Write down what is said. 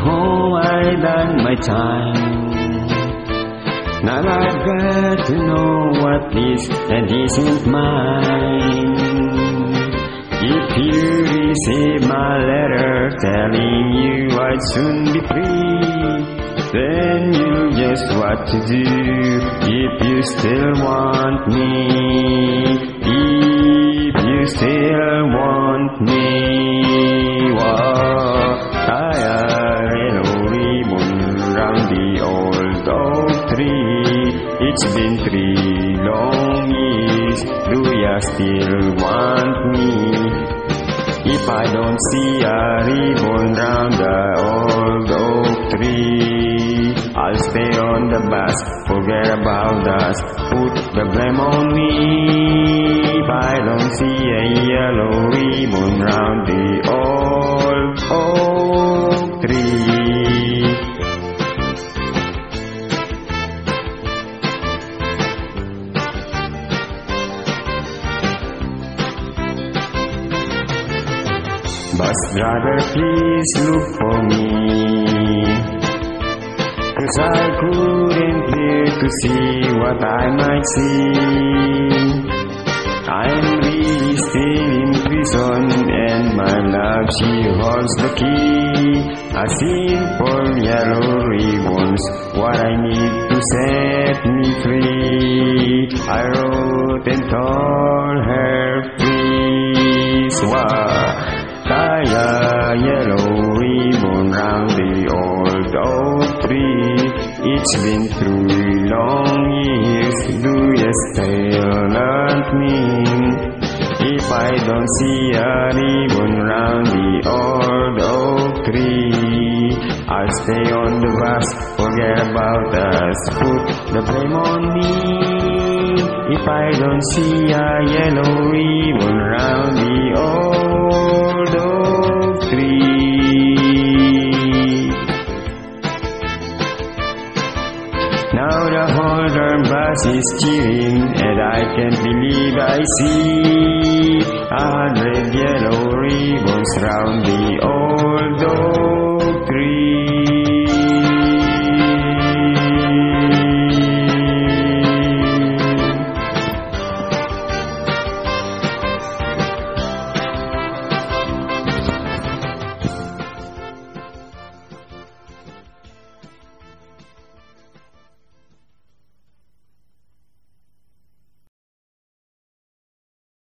home I done my time. Now I've got to know what is and isn't mine. If you receive my letter telling you I'd soon be free, then you just what to do if you still want me. If you still want me. Kaya hello ribbon round the old oak tree. It's been 3 long years. Do ya still want me? If I don't see a ribbon round the old oak tree, I'll stay on the bus, forget about us, put the blame on me. If I don't see a yellow ribbon round the old oak tree. Bus driver, please look for me, 'cause I couldn't bear to see what I might see. I'm really still in prison, and my love, she holds the key. A simple yellow ribbon's what I need to set me free. I wrote and told her, please, kaya yellow ribbon round the old oak tree. It's been 3 long years. Do you still want me? If I don't see a ribbon round the old oak tree, I'll stay on the bus, forget about us, put the blame on me. If I don't see a yellow ribbon round the old oak tree. Now the whole darn bus is cheering, and I can't believe I see 100 yellow ribbons round the old oak